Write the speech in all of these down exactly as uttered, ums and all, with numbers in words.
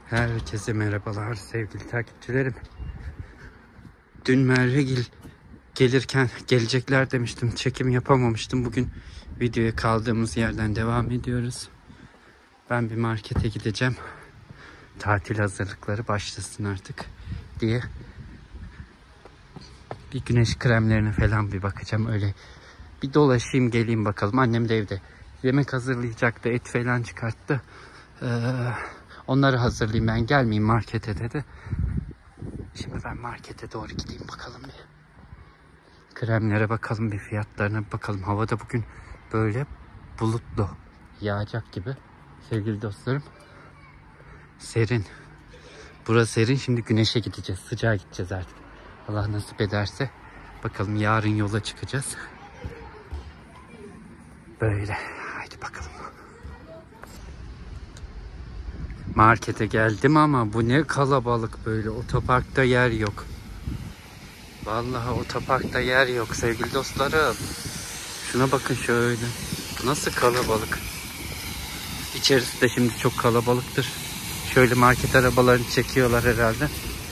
Herkese merhabalar sevgili takipçilerim. Dün Mervegil gelirken gelecekler demiştim. Çekim yapamamıştım. Bugün videoya kaldığımız yerden devam ediyoruz. Ben bir markete gideceğim. Tatil hazırlıkları başlasın artık diye. Bir güneş kremlerine falan bir bakacağım. Öyle bir dolaşayım geleyim bakalım. Annem de evde yemek hazırlayacaktı. Et falan çıkarttı. Ee, onları hazırlayayım, ben gelmeyeyim markete dedi. Şimdi ben markete doğru gideyim bakalım bir. Kremlere bakalım, bir fiyatlarına bakalım. Havada bugün böyle bulutlu, yağacak gibi sevgili dostlarım. Serin. Burası serin. Şimdi güneşe gideceğiz. Sıcağa gideceğiz artık. Allah nasip ederse. Bakalım yarın yola çıkacağız. Böyle. Haydi bakalım. Markete geldim ama bu ne kalabalık böyle. Otoparkta yer yok. Vallahi otoparkta yer yok sevgili dostlarım. Şuna bakın şöyle. Nasıl kalabalık. İçerisi de şimdi çok kalabalıktır. Şöyle market arabalarını çekiyorlar herhalde.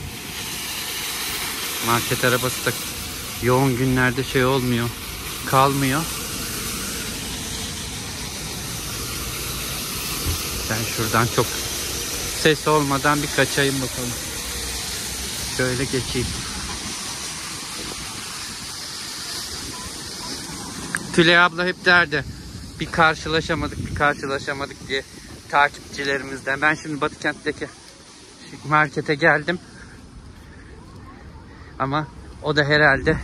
Market arabası da yoğun günlerde şey olmuyor. Kalmıyor. Ben şuradan çok ses olmadan bir kaçayım bakalım. Şöyle geçeyim. Tülay abla hep derdi, bir karşılaşamadık bir karşılaşamadık diye takipçilerimizden. Ben şimdi Batıkent'teki markete geldim. Ama o da herhalde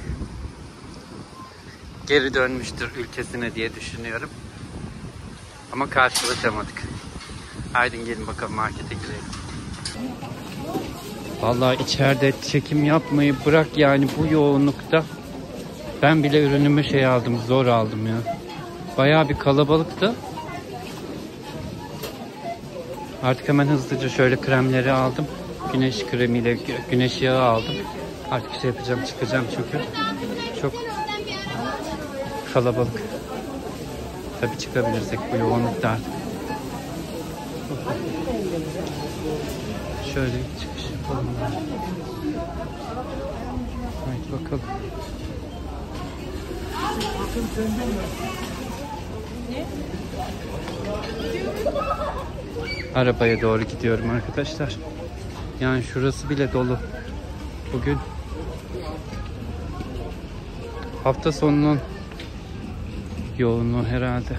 geri dönmüştür ülkesine diye düşünüyorum. Ama karşılaşamadık. Haydi gelin bakalım markete girelim. Vallahi içeride çekim yapmayı bırak yani, bu yoğunlukta. Ben bile ürünümü şey aldım, zor aldım ya. Bayağı bir kalabalıktı. Artık hemen hızlıca şöyle kremleri aldım. Güneş kremiyle güneş yağı aldım. Artık şey yapacağım, çıkacağım çünkü çok kalabalık. Tabii çıkabilirsek bu yoğunlukta artık. Şöyle çıkış yapalım. Haydi bakalım. Arabaya doğru gidiyorum arkadaşlar. Yani şurası bile dolu. Bugün hafta sonunun yoğunluğu herhalde.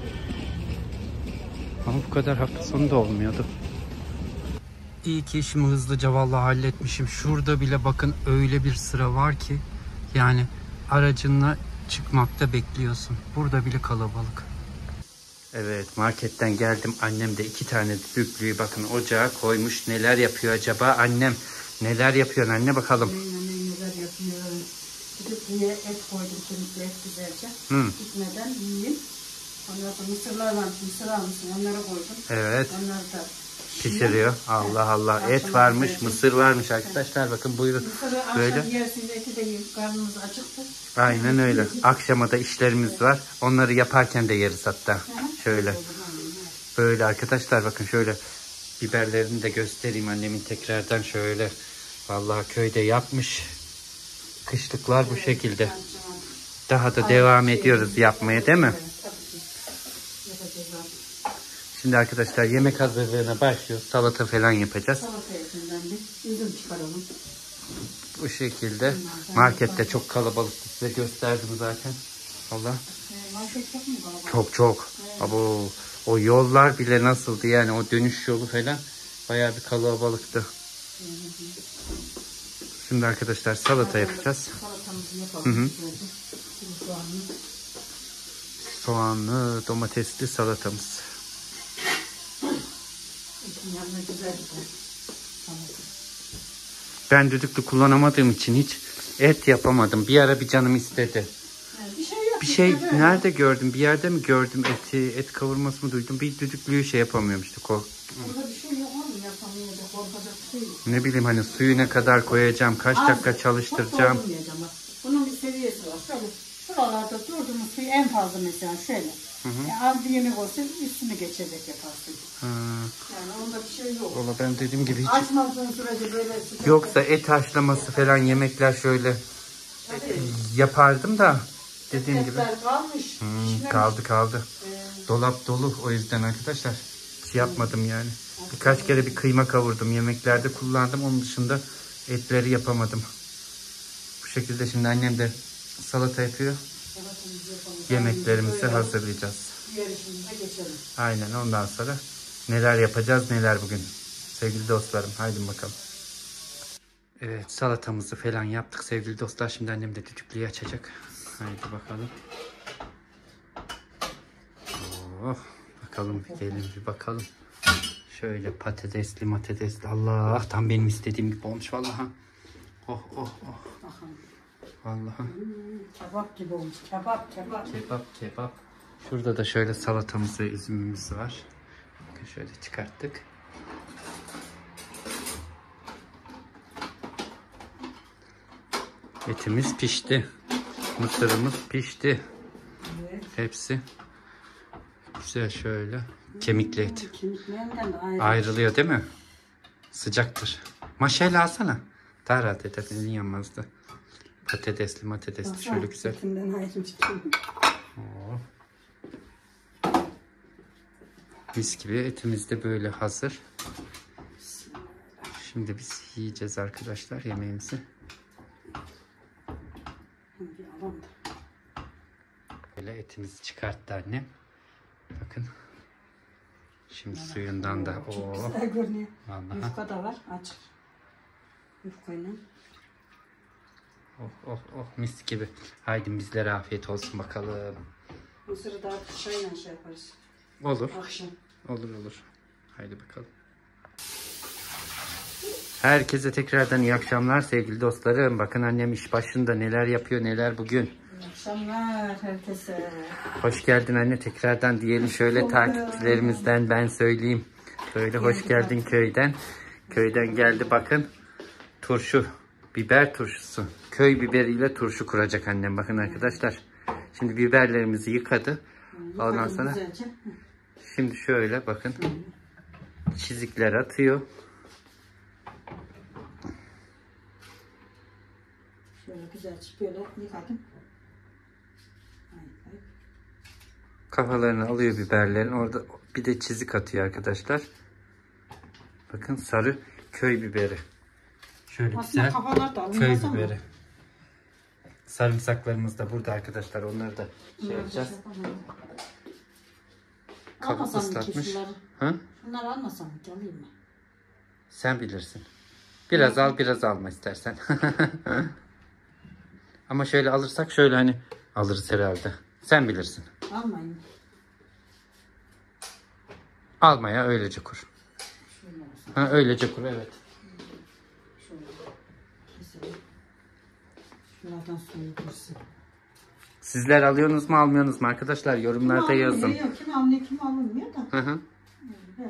Ama bu kadar hafta sonu da olmuyordu. İyi ki işimi hızlıca vallahi halletmişim. Şurada bile bakın öyle bir sıra var ki yani aracınla çıkmakta bekliyorsun. Burada bile kalabalık. Evet, marketten geldim. Annem de iki tane düdüklüyü bakın ocağa koymuş. Neler yapıyor acaba annem? Neler yapıyor anne bakalım. Annem neler yapıyor. Düdüklüye et koydum. Kemikli et güzelce. Hı. Gitmeden yiyeyim. Ondan sonra mısırlar var. Mısır almışsın. Onları koydum. Evet. Onları da pişiriyor. Allah Allah. Et varmış, mısır varmış arkadaşlar. Bakın buyurun. Mısırı böyle. Akşam yersiniz, eti de karnımız acıktı. Aynen öyle. Akşama da işlerimiz var. Onları yaparken de yeriz hatta. Şöyle. Böyle arkadaşlar bakın şöyle. Biberlerini de göstereyim annemin tekrardan şöyle. Vallahi köyde yapmış. Kışlıklar bu şekilde. Daha da devam ediyoruz yapmaya, değil mi? Şimdi arkadaşlar yemek hazırlığına başlıyoruz. Salata falan yapacağız. Salata yapımından bir üzüm çıkaralım. Bu şekilde. Markette çok kalabalık. Size gösterdim zaten. Allah. Market çok mu kalabalık? Çok çok. Ama o, o yollar bile nasıldı yani, o dönüş yolu falan bayağı bir kalabalıktı. Şimdi arkadaşlar salata yapacağız. Salatamızı yapalım. Hı hı. Soğanlı. Soğanlı domatesli salatamız. Ben düdüklü kullanamadığım için hiç et yapamadım. Bir ara bir canım istedi. Yani bir şey, yok, bir şey işte nerede gördüm? Bir yerde mi gördüm eti? Et kavurması mı duydum? Bir düdüklüyü şey yapamıyorum işte. Kork Burada bir şey yok oğlum, yapamayacak, korkacak bir şey yok. Ne bileyim hani suyu ne kadar koyacağım? Kaç Az, dakika çalıştıracağım? Bunun bir seviyesi var. Şöyle şuralarda durduğumuz suyu en fazla mesela şöyle. Hı hı. E, az bir yemek olsa üstüne geçecek yaparsın. Hı. Yani onda bir şey yok. Valla ben dediğim gibi hiç... Açmadığın sürece böyle sıcak... Yoksa et haşlaması falan yemekler şöyle Tabii. yapardım da dediğim gibi. Etler kalmış. Hmm, kaldı kaldı. Ee... Dolap dolu o yüzden arkadaşlar. Hiç yapmadım yani. Birkaç kere bir kıyma kavurdum. Yemeklerde kullandım. Onun dışında etleri yapamadım. Bu şekilde şimdi annem de salata yapıyor. Yemeklerimizi hazırlayacağız. Diğer işimize geçelim. Aynen, ondan sonra neler yapacağız neler bugün. Sevgili dostlarım, haydi bakalım. Evet, salatamızı falan yaptık sevgili dostlar. Şimdi annem de düdüklüyü açacak. Haydi bakalım. Oh, bakalım gelin bir bakalım. Şöyle patatesli matatesli. Allah, tam benim istediğim gibi olmuş vallahi. Oh oh oh. Vallahi. Hmm, kebap gibi olmuş. Kebap kebap. Kebap kebap. Şurada da şöyle salatamız ve üzümümüz var. Bakın şöyle çıkarttık. Etimiz pişti. Mısırımız pişti. Evet. Hepsi güzel şöyle. Kemikli et. Kemiklerinden de ayrılıyor değil mi? Sıcaktır. Maşayla alsana. Daha rahat eder. Elin yanmazdı. Patatesli matatesli. Baksana, şöyle güzel. Oh. Mis gibi etimiz de böyle hazır. Şimdi biz yiyeceğiz arkadaşlar yemeğimizi. Böyle etimizi çıkarttı annem. Bakın. Şimdi evet, suyundan da o. Güzel görünüyor. Yufka da var, açık. Yufkayla. Oh oh oh, mis gibi. Haydi bizlere afiyet olsun bakalım. Mısırı daha çayla şey yaparız. Olur. Akşam. Olur olur. Haydi bakalım. Herkese tekrardan iyi akşamlar sevgili dostlarım. Bakın annem iş başında neler yapıyor neler bugün. İyi akşamlar herkese. Hoş geldin anne tekrardan diyelim şöyle hoş takipçilerimizden ben söyleyeyim. Böyle hoş geldin köyden. Köyden geldi bakın. Turşu. Biber turşusu. Köy biberiyle turşu kuracak annem. Bakın arkadaşlar. Şimdi biberlerimizi yıkadı. Ondan sonra şimdi şöyle bakın. Çizikler atıyor. Şöyle güzel böyle yıkadım. Kafalarını alıyor biberlerin. Orada bir de çizik atıyor arkadaşlar. Bakın sarı köy biberi. Şöyle güzel köy biberi. Sarımsaklarımız da burada arkadaşlar. Onları da şey yapacağız. Kabuk ıslatmış. Ha? Bunları almasam ki alayım mı? Sen bilirsin. Biraz al biraz alma istersen. Ama şöyle alırsak şöyle hani alırız herhalde. Sen bilirsin. Almayın. Almaya öylece kur. Ha, öylece kur evet. Şuradan suyu kursun. Sizler alıyorsunuz mu almıyorsunuz mu arkadaşlar? Yorumlarda kim yazın. Yok, kim almıyor kim alınmıyor da. Hı hı. Evet.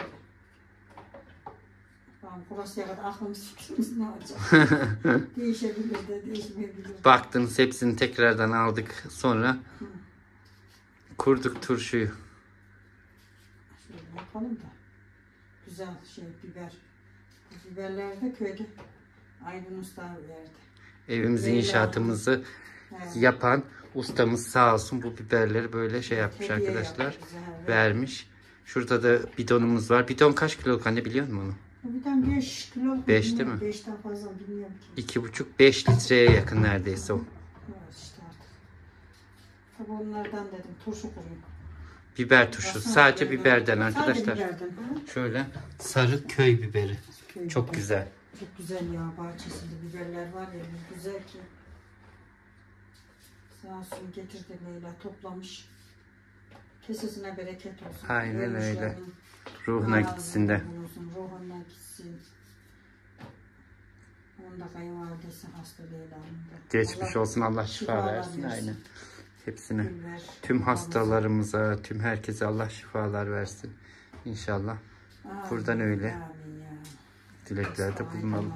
Burasıya kadar aklımız fikrimiz ne olacak? Değişebilir de değişmeyebilir. Baktınız hepsini tekrardan aldık. Sonra hı. kurduk turşuyu. Şöyle yapalım da. Güzel şey biber. Bu biberler de köyde Aydın Usta verdi. Evimizi Leyla inşaatımızı evet. yapan ustamız sağ olsun bu biberleri böyle şey yapmış hediye arkadaşlar. Yapmış, evet. Vermiş. Şurada da bidonumuz var. Bidon kaç kiloluk anne biliyor musun onu? Bidon beş kilo. beş değil mi? beşten fazla bilmiyorum ki. iki buçuk beş litreye yakın neredeyse o. Evet işte artık. Tabii onlardan dedim turşu kurayım. Biber turşu. Aslında sadece biberden arkadaşlar. Sadece biberden. Şöyle sarı köy biberi. Köy Çok biberi. güzel. Çok güzel ya, bahçesinde biberler var ya, güzel ki. Sağ olsun getirdi Leyla, toplamış. Kesesine bereket olsun. Aynen öyle. Ruhuna gitsin de. Ruhuna gitsin. Onda kayınvalidesi hasta Leyla'nın da. Geçmiş Allah, olsun, Allah şifa versin. versin. Aynen. Hepsine. Bilber, tüm hastalarımıza, tüm herkese Allah şifalar versin. İnşallah. Amin, buradan öyle. Amin ya. Dileklerde bulunalım.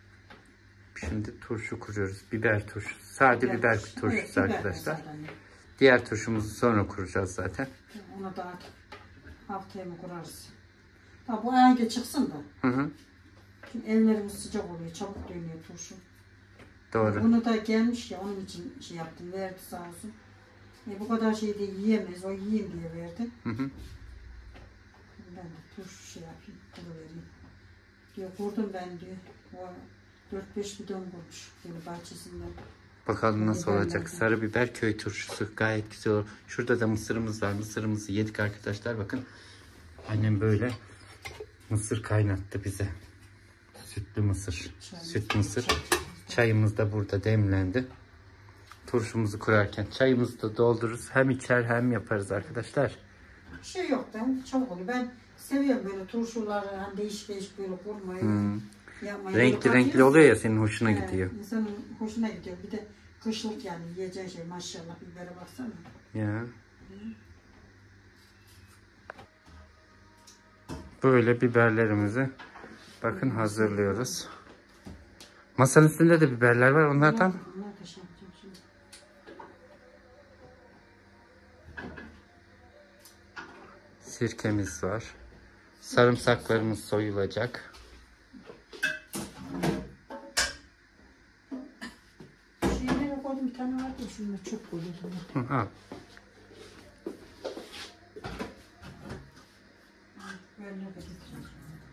Şimdi turşu kuruyoruz. Biber turşusu. Sadece biber, biber turşusu evet, arkadaşlar. Diğer turşumuzu sonra kuracağız zaten. Onu da artık haftaya mı kurarız? Ha, bu ayağınca çıksın da. Hı hı. Şimdi evlerimiz sıcak oluyor. Çabuk dönüyor turşu. Doğru. Bunu da gelmiş ya, onun için şey yaptım. Verdi sağ olsun. E, bu kadar şey de yiyemeyiz. O yiyeyim diye verdi. Hı hı. Ben de turşu şey yapayım. Bunu vereyim. Diyor kurdum ben diyor. O dört beş bidon kurmuş. Böyle bahçesinden. Bakalım nasıl olacak. Sarı biber köy turşusu gayet güzel olur. Şurada da mısırımız var. Mısırımızı yedik arkadaşlar. Bakın annem böyle mısır kaynattı bize. Sütlü mısır. Çay. Süt mısır. Çayımız da burada demlendi. Turşumuzu kurarken çayımızı da doldururuz. Hem içer hem yaparız arkadaşlar. Bir şey yok da çabuk oluyor. Ben seviyorum böyle turşuları, hani değişik değişik böyle kurmayı. Hmm. Renkli renkli oluyor ya, senin hoşuna evet, gidiyor. İnsanın hoşuna gidiyor. Bir de kışlık yani yiyeceğin şey, maşallah bibere baksana. Ya. Böyle biberlerimizi bakın hazırlıyoruz. Masanın üstünde de biberler var, onlardan. Onlar da şey yapacağım şimdi. Sirkemiz var. Sarımsaklarımız soyulacak. Şeylere koydum, bir tane vardı ya, şunları çok koydum. Al. Böyle de getireceğim.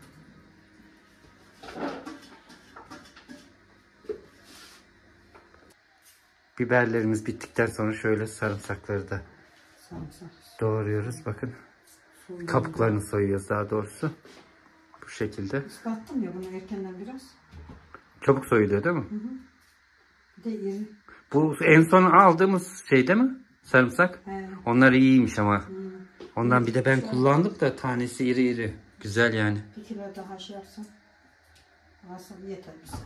Biberlerimiz bittikten sonra şöyle sarımsakları da Sarımsak. doğruyoruz. Bakın. Soyuyor. Kabuklarını soyuyoruz daha doğrusu. Bu şekilde. Islattım ya bunu erkenden biraz. Çabuk soyuluyor değil mi? Hı hı. Bir de iri. Bu en son aldığımız şey değil mi? Sarımsak. He. Onlar iyiymiş ama. Hı. Ondan evet, bir de ben kullandım da tanesi iri iri. Güzel yani. Bir kilo daha şey yapsam. Alsam yeter bize.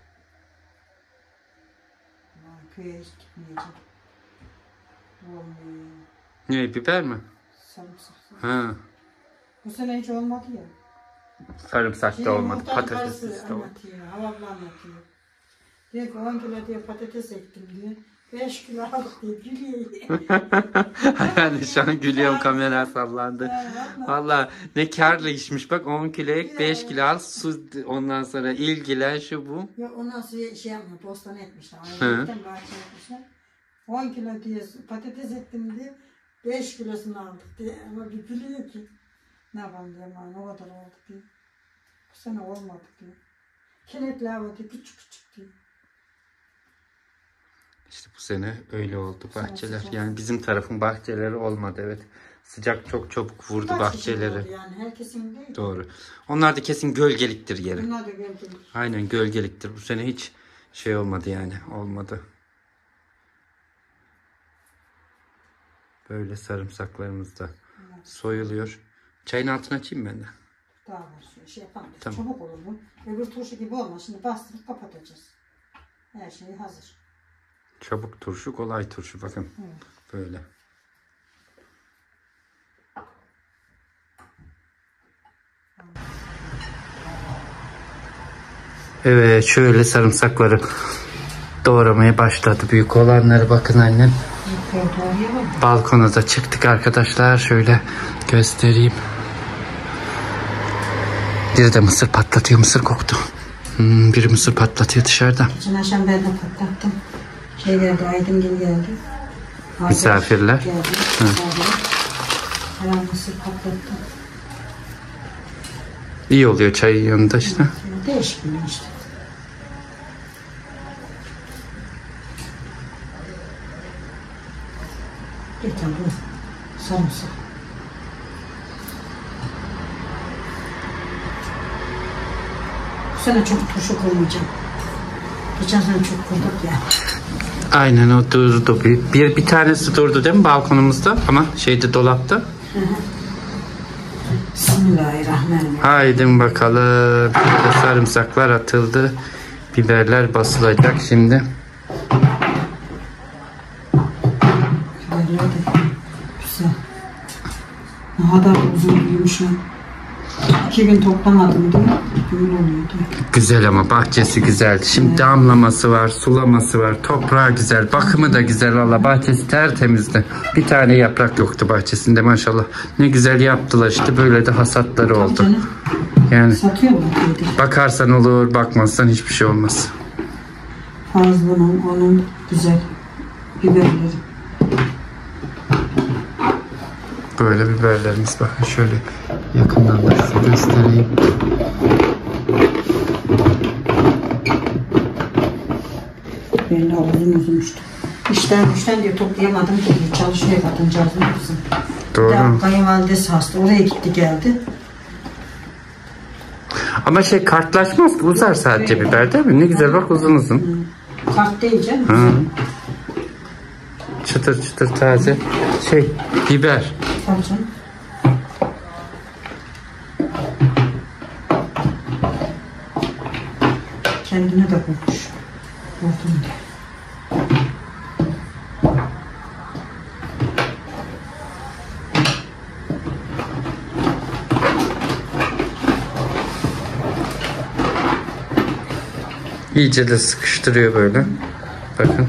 Köye hiç gitmeyeceğim. Olmuyor. Ne, biber mi? Sarımsak. Ha. Bu sene hiç olmadı ya. Sarımsak şey, da olmadı, patates de olmadı. Havabla anlatıyor. Diyor ki on kilo diyor patates ektim diyor. beş kilo aldık diyor, gülüyor. Yani şu an gülüyorum, kamera sallandı. Valla ne karlı işmiş bak, on kilo ek, beş kilo al, su ondan sonra ilgilen şu bu. Yok ondan sonra şey yapmıyor, postan etmişler. Ayrıca bahçe etmişler. on kilo diyor patates ettim diye beş kilosunu aldık diye, ama bir gülüyor ki. Ne yapalım diyor, ama o kadar oldu diyor. Bu sene olmadı diyor. Kenetli hava diyor, küçük küçük diyor. İşte bu sene öyle oldu bahçeler. Yani bizim tarafın bahçeleri olmadı, evet. Sıcak çok çabuk vurdu Kaç bahçeleri. Yani herkesin değil. Doğru. Onlar da kesin gölgeliktir yeri. Bunlar da gölgelik. Aynen gölgeliktir. Bu sene hiç şey olmadı yani. Olmadı. Böyle sarımsaklarımız da evet, soyuluyor. Çayın altına açayım ben de. Daha var şey, şey yapalım. Tamam. Çabuk olur bu. Öbür turşu gibi olmaz. Şimdi bastırıp kapatacağız. Her şey hazır. Çabuk turşu, kolay turşu. Bakın. Evet. Böyle. Evet, şöyle sarımsakları doğramaya başladı. Büyük olanları bakın annem. Balkona da çıktık arkadaşlar. Şöyle göstereyim. Biri de mısır patlatıyor. Mısır koktu. Hmm, biri mısır patlatıyor dışarıda. Geçen akşam ben de patlattım. Şey geldi, Aydın gibi geldi. Misafirler. Geldi. Misafirler. Hemen mısır patlattım. İyi oluyor çayın yanında işte. Evet, değişik bir işte. Getir bu sarımsak. Bu sene çok turşu koymayacağım. Geçen sene çok kurduk ya. Aynen, o durdu. Bir, bir, bir tanesi durdu değil mi balkonumuzda? Ama şeyde, dolapta. Hı hı. Bismillahirrahmanirrahim. Haydi bakalım. Burada sarımsaklar atıldı. Biberler basılacak şimdi. Biberler de güzel. Ne kadar uzun büyümüş lan. İki gün toplamadım değil mi? Gümül oluyordu. Güzel ama bahçesi güzel. Şimdi evet. Damlaması var, sulaması var, toprağı güzel, bakımı da güzel valla. Bahçesi tertemizdi. Bir tane yaprak yoktu bahçesinde maşallah. Ne güzel yaptılar işte, böyle de hasatları oldu. Canım. Yani bakarsan olur, bakmazsan hiçbir şey olmaz. Fazlının onun güzel biberleri. Böyle biberlerimiz, bakın şöyle yakından da size göstereyim. Ben de uzun uzun işte. İşten güçten diye toplayamadım ki, çalışmaya kadıncağız ne yapsın. Doğru. Ya, kayınvalidesi hasta, oraya gitti geldi. Ama şey kartlaşmaz ki, uzar sadece evet. Biber değil mi? Ne güzel bak, uzun uzun. Hı. Kart değil canım. Hı. Çıtır çıtır taze şey biber. Tabii canım. Kendine de kokmuş. Vurdum diye. İyice de sıkıştırıyor böyle. Bakın.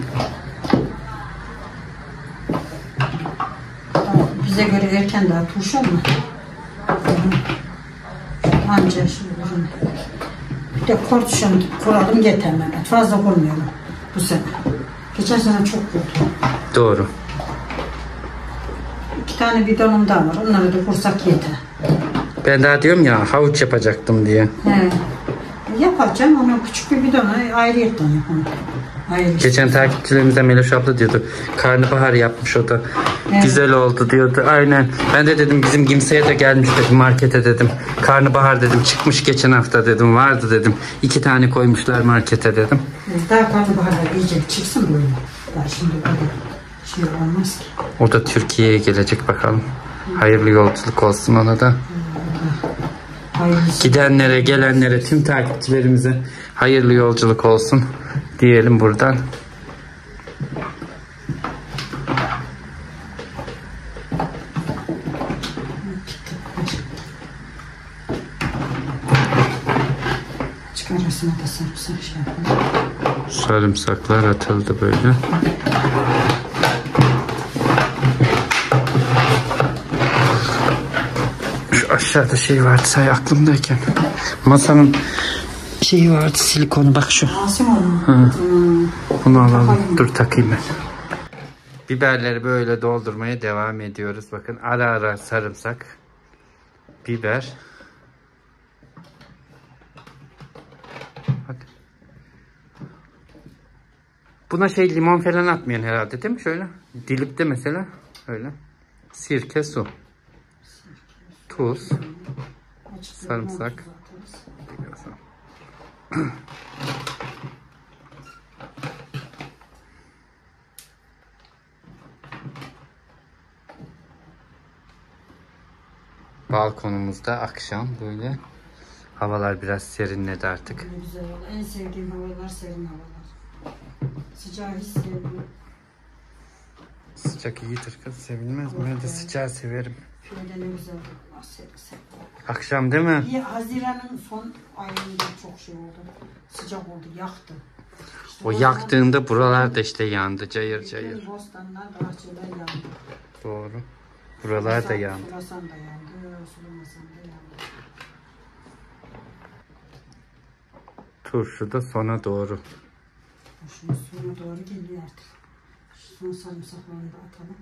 Bize göre erken daha turşu ama. Anca şimdi ürün. Bir de kortuşan kuralım yeter Mehmet. Fazla koymuyorum bu sene. Geçen sene çok kurdu. Doğru. İki tane bidonum daha var. Onları da kursak yeter. Ben daha diyorum ya, havuç yapacaktım diye. He. Yapacağım ama küçük bir bidonu ayrıyetten yapalım. Ayrı Geçen işte. Takipçilerimize Meloş abla diyordu, karnabahar yapmış o da. Evet. Güzel oldu diyordu. Aynen. Ben de dedim bizim Gimse'ye de gelmiş dedim, markete dedim. Karnabahar dedim çıkmış geçen hafta dedim, vardı dedim. İki tane koymuşlar markete dedim. Daha karnabaharlar iyice çıksın böyle. Daha şimdi böyle şey olmaz ki. O da Türkiye'ye gelecek bakalım. Hayırlı yolculuk olsun ona da. Hayırlısı. Gidenlere, gelenlere, tüm takipçilerimize hayırlı yolculuk olsun diyelim buradan. Çıkarasına da sarımsak şey yapalım. Sarımsaklar atıldı böyle. Şu aşağıda şey vardı say aklımdayken. Masanın şeyi vardı, silikonu, bak şu. Hmm. Bunu alalım. Dur takayım ben. Biberleri böyle doldurmaya devam ediyoruz. Bakın ara ara sarımsak, biber. Hadi. Buna şey limon falan atmayan herhalde değil mi? Şöyle dilip de mesela öyle. Sirke, su, tuz, sarımsak. Balkonumuzda akşam böyle. Havalar biraz serinledi artık. Ne güzel oldu. En sevdiğim havalar serin havalar. Sıcağı hiç sevmiyorum. Sıcak iyidir kız, sevilmez mi? Ben de sıcağı severim. Şöyle ne güzel oldu. Serin serin. Akşam değil mi? Bir Haziran'ın son ayında çok şey oldu. Sıcak oldu, yaktı. İşte o yaktığında buralar da işte yandı, cayır cayır. Bostanlar, bahçeler yandı. Doğru. Buralar da yandı. Sulasan da yandı, sulamasan da yandı. Turşu da sona doğru. Turşunun sona doğru geliyor artık. Son sarımsaklarını da atalım.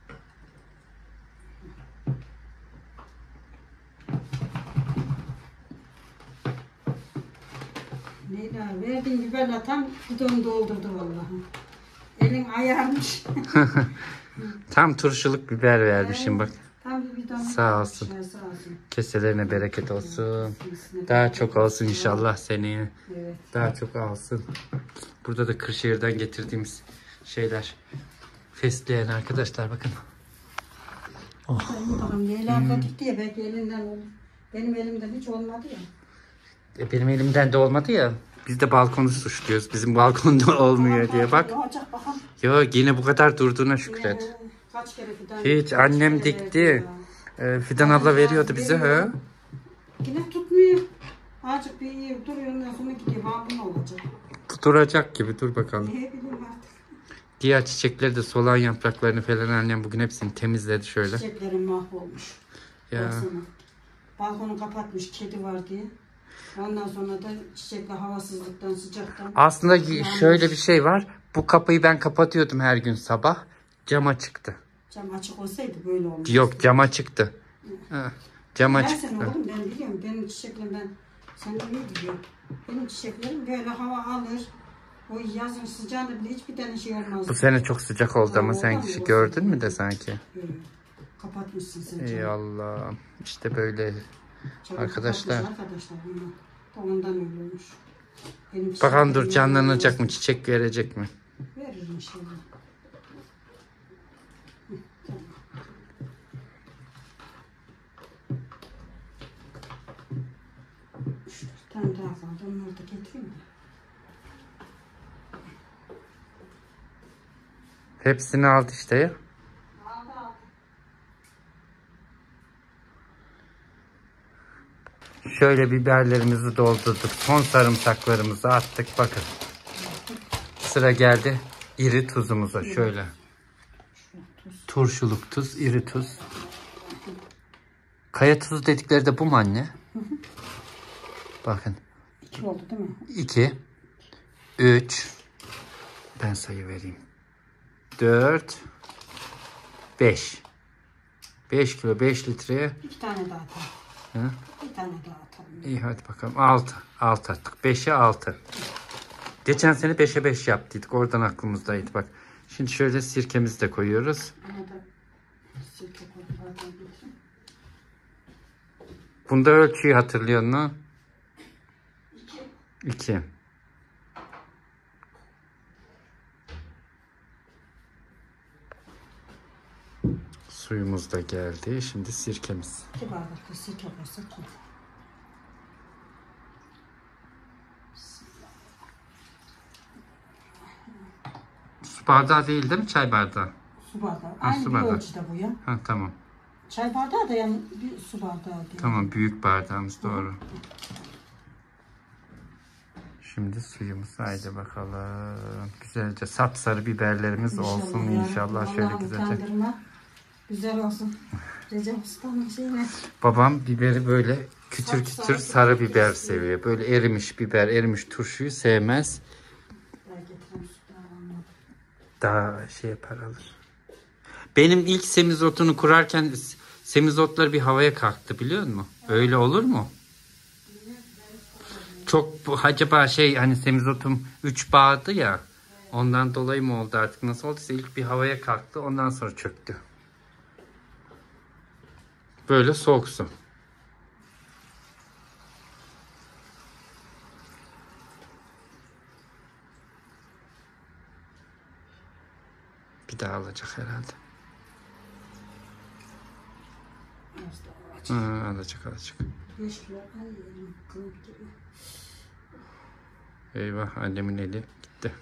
Leyla verdiğin biberle tam bidonu doldurdu vallahi. Elin ayarmış. Tam turşuluk biber vermişim bak. Tam bir bidon. Sağ olsun. Sağ olsun. Keselerine bereket olsun. Daha çok olsun inşallah seneye. Evet. Daha çok alsın. Burada da Kırşehir'den getirdiğimiz şeyler. Fesleğen arkadaşlar bakın. Oh. Leyla hmm. diye belki elinden olur. Benim elimden hiç olmadı ya. E benim elimden de olmadı ya. Biz de balkonu suçluyoruz. Bizim balkonda olmuyor tamam, diye bak. Yo yine bu kadar durduğuna şükret. Ee, kaç kere fidan. Hiç annem dikti. Ee, Fidan abla veriyordu bize ha. Yine tutmuyor. Azıcık bir iyi duruyor. Ondan sonra gidiyor. Ha bu ne olacak? Duracak gibi, dur bakalım. Ne bileyim artık. Diğer çiçekleri de solan yapraklarını falan annem bugün hepsini temizledi şöyle. Çiçeklerim mahvolmuş. Ya. Baksana. Balkonu kapatmış kedi var diye. Ondan sonra da çiçekle havasızlıktan, sıcaktan. Aslında yanmış. şöyle bir şey var. Bu kapıyı ben kapatıyordum her gün sabah. Cama çıktı. Cam açık olsaydı böyle olmazdı. Yok, cama çıktı. Ha, cama Ben çıktı. seni oğlum ben biliyorum. Benim çiçeklerim ben sen de iyi biliyorsun. Benim çiçeklerim böyle hava alır. O yazın sıcağında bile hiçbir tane şey olmaz. Bu sene çok sıcak oldu ama Ha, sen oradan mı gördün mü de olsun? sanki. Evet. Kapatmışsın sen Ey camı. Allah. İşte böyle. Camı Arkadaşlar. kapatmış Arkadaşlar bunlar. Da ondan öyle olmuş. Benim Bakalım dur, çiçeklerim canlanacak mı? olmaz. Çiçek verecek mi? Verir inşallah. Hı, tamam. Üç dört tane daha kaldı. Onları da getireyim mi? Hepsini aldı işte ya. Aldı aldı. Şöyle biberlerimizi doldurduk. Son sarımsaklarımızı attık. Bakın. Sıra geldi iri tuzumuza. Şöyle. Turşuluk tuz, iri tuz. Kaya tuzu dedikleri de bu mu anne? Bakın. İki oldu değil mi? iki, üç, ben sayı vereyim. dört, beş. beş kilo beş litreye. İki tane daha atalım. Hı? Bir tane daha atalım. İyi hadi bakalım. altı. altı attık. beşe altı. Geçen sene beşe beş yaptıydık. Oradan aklımızdaydı bak. Şimdi şöyle sirkemizi de koyuyoruz. Ona da sirke koyup bardağa getireyim. Bunda ölçüyü hatırlıyor musun? İki. iki. Suyumuz da geldi. Şimdi sirkemiz. İki bardak da sirke koysak iyi. Su bardağı değil değil mi? Çay bardağı. Su bardağı. Ha, Aynı su bir bardağı. ölçüde bu ya. Ha tamam. Çay bardağı da yani bir su bardağı değil. Tamam, büyük bardağımız doğru. Şimdi suyumuz, haydi bakalım. Güzelce sapsarı biberlerimiz olsun ya. inşallah. Şöyle Allah'ım güzelce. utandırma. Güzel olsun. Recep Usta'nın şeyine. Babam biberi böyle kütür kütür Sapsarı sarı biber biber kesiyor. seviyor. Böyle erimiş biber, erimiş turşuyu sevmez. Daha getireyim su daha olmadı. Daha şey yapar alır. Benim ilk semizotunu kurarken semizotlar bir havaya kalktı, biliyor musun? Öyle olur mu? Çok bu- acaba şey hani semizotum üç bağdı ya. Ondan dolayı mı oldu artık, nasıl olduysa ilk bir havaya kalktı, ondan sonra çöktü. Böyle soğuk su. Bir daha alacak herhalde. Az daha aç. Ha, alacak alacak. Beş kilo. Ay elim kılıp gibi. Eyvah, annemin eli gitti.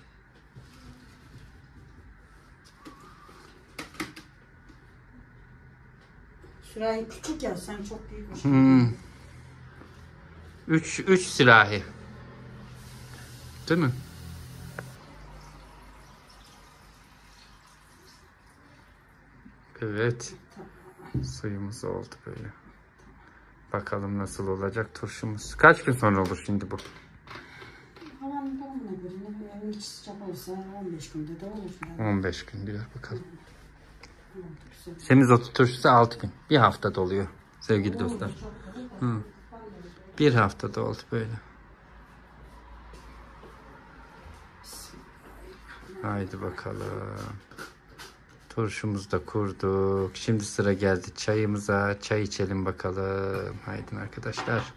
Sürahi küçük ya sen çok büyük. Hmm. Üç, üç sürahi. Değil mi? Evet. Suyumuz oldu böyle. Bakalım nasıl olacak turşumuz. Kaç gün sonra olur şimdi bu? Havanın durumuna göre ne böyle hiç sıcak olsa on beş günde de olur. Yani. on beş gün diyor bakalım. Oldu, güzel. Semizotu turşusu altı gün. Bir haftada oluyor sevgili Oldu, dostlar. çok güzel. Hı. Bir haftada oldu böyle. Haydi bakalım. Turşumuzu da kurduk. Şimdi sıra geldi çayımıza. Çay içelim bakalım. Haydi arkadaşlar.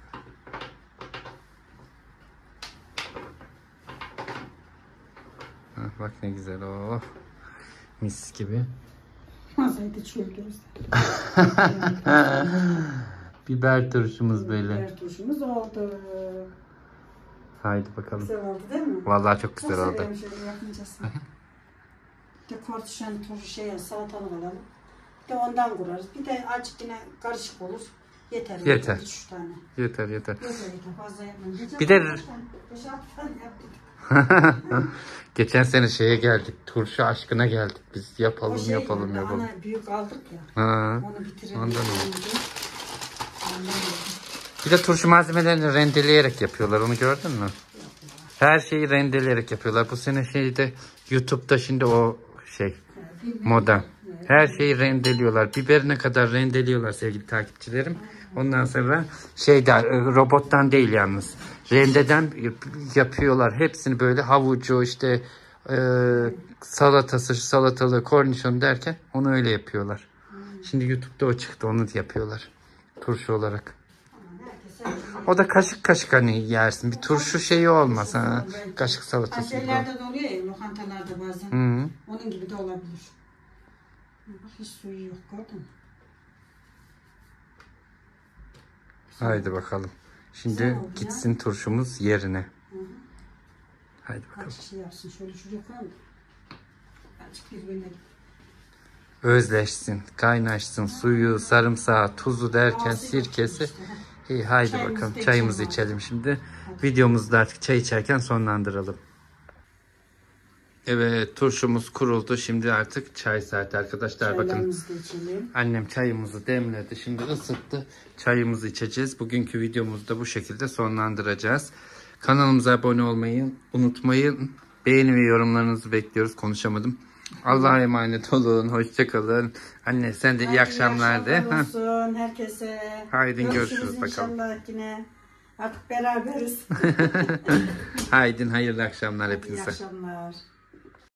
Hah, bak ne güzel o. Mis gibi. Masayı çöldürürüz. Biber turşumuz böyle. Biber turşumuz oldu. Haydi bakalım. Güzel oldu değil mi? Vallahi çok güzel Çok oldu. seviyorum şöyle yapıncasını. Bir de kortişan turşu şeye salatalık alalım. Bir de ondan kurarız. Bir de azıcık yine karışık olur. Yeter. Yeter. Üç tane. Yeter yeter. Yeter yeter. Fazla yapmayın. Geçen Bir de- beş tane- beş altı tane yaptık. Geçen sene şeye geldik. Turşu aşkına geldik. Biz yapalım O şey yapalım yani, yapalım. Ana büyük aldık ya. Ha. Onu bitirelim. Ondan Ondan mı? Ondan Bir de turşu malzemelerini rendeleyerek yapıyorlar. Onu gördün mü? Her şeyi rendeleyerek yapıyorlar. Bu sene şeyde YouTube'da şimdi o şey moda. Her şeyi rendeliyorlar. Biberine kadar rendeliyorlar sevgili takipçilerim. Ondan sonra şeyden robottan değil yalnız. Rendeden yapıyorlar. Hepsini böyle havucu işte e, salatası, salatalığı, kornişon derken onu öyle yapıyorlar. Şimdi YouTube'da o çıktı. Onu yapıyorlar. Turşu olarak. O da kaşık kaşık hani yersin. Bir turşu şeyi olmaz ha. Kaşık salatası. şeylerde de oluyor ya, lokantalarda bazen. Hı. Onun gibi de olabilir. Bak hiç suyu yok, gördün mü? Haydi bakalım. Şimdi Güzel oldu gitsin ya. turşumuz yerine. Hı hı. Haydi bakalım. Kaç şey yapsın, şöyle şuraya koyalım. Azıcık birbirine. Özleşsin, kaynaşsın. Suyu, sarımsağı, tuzu derken Ağzı sirkesi. işte. İyi haydi Çayımızı bakalım. da Çayımızı içelim içelim şimdi. Videomuzu da artık çay içerken sonlandıralım. Evet, turşumuz kuruldu. Şimdi artık çay saati arkadaşlar. Bakın Çaylarımızı da içelim. annem çayımızı demledi. Şimdi ısıttı. Çayımızı içeceğiz. Bugünkü videomuzu da bu şekilde sonlandıracağız. Kanalımıza abone olmayı unutmayın. Beğeni ve yorumlarınızı bekliyoruz. Konuşamadım. Allah'a emanet olun. Hoşça kalın. Anne sen de iyi Hadi akşamlar de. akşamlar olsun herkese. Haydi görüşürüz bakalım. İnşallah yine. Artık beraberiz. Haydi hayırlı akşamlar İyi hepinize. akşamlar.